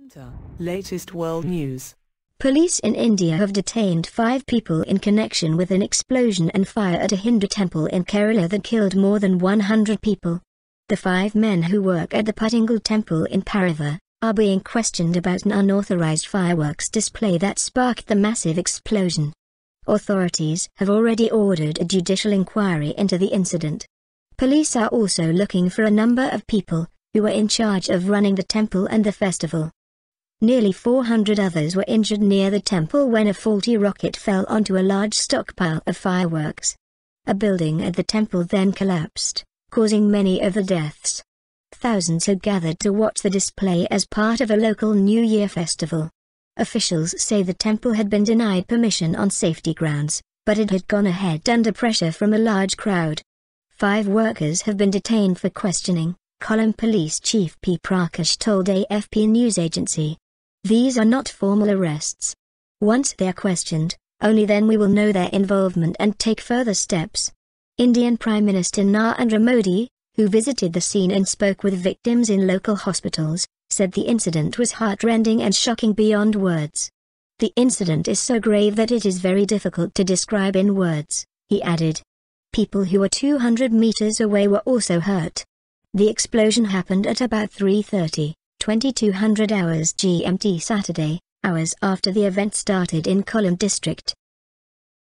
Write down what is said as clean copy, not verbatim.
Latest world news. Police in India have detained 5 people in connection with an explosion and fire at a Hindu temple in Kerala that killed more than 100 people. The 5 men who work at the Puttingal temple in Paravur are being questioned about an unauthorized fireworks display that sparked the massive explosion. Authorities have already ordered a judicial inquiry into the incident. Police are also looking for a number of people who were in charge of running the temple and the festival. Nearly 400 others were injured near the temple when a faulty rocket fell onto a large stockpile of fireworks. A building at the temple then collapsed, causing many of the deaths. Thousands had gathered to watch the display as part of a local New Year festival. Officials say the temple had been denied permission on safety grounds, but it had gone ahead under pressure from a large crowd. 5 workers have been detained for questioning, Kollam Police Chief P. Prakash told AFP news agency. These are not formal arrests. Once they are questioned, only then we will know their involvement and take further steps. Indian Prime Minister Narendra Modi, who visited the scene and spoke with victims in local hospitals, said the incident was heart-rending and shocking beyond words. The incident is so grave that it is very difficult to describe in words, he added. People who were 200 meters away were also hurt. The explosion happened at about 3:30, 2200 hours GMT Saturday, hours after the event started in Kollam district.